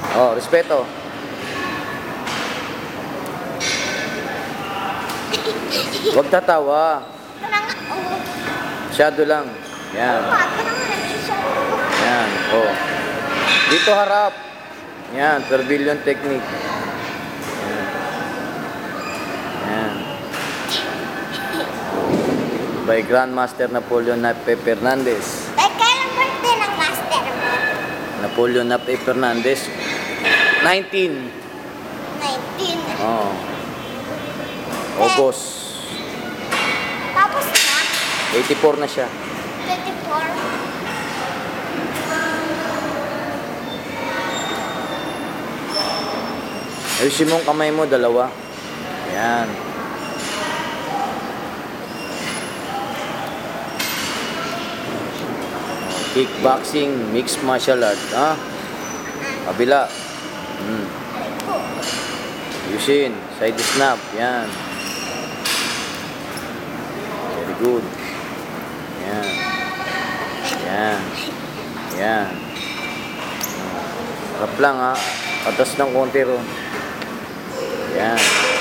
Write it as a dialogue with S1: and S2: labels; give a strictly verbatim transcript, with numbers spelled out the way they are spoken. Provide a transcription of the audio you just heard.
S1: Oh, respeto. Huwag tatawa.
S2: Tanang, oh.
S1: Masyado lang. Yan.
S2: Ma, tanang nagsisabi.
S1: Yan. Oh. Dito harap. Yan. Tourbillon technique. Yan. Yan. By Grandmaster Napoleon Nape Fernandez.
S2: Tay, kailan birthday ng master mo?
S1: Napoleon Nape Fernandez. nineteen.
S2: nineteen.
S1: Oh. August.
S2: Tapos na?
S1: eighty-four na siya.
S2: twenty-four.
S1: Ayusin mo ang kamay mo, dalawa. Yan. Kickboxing, mixed martial art. Ha? Kabila. Hmm. Ayusin. Side snap. Yan. Very good. Yan. Yan. Yan. Harap lang ha. Atas ng konti ron. Yan.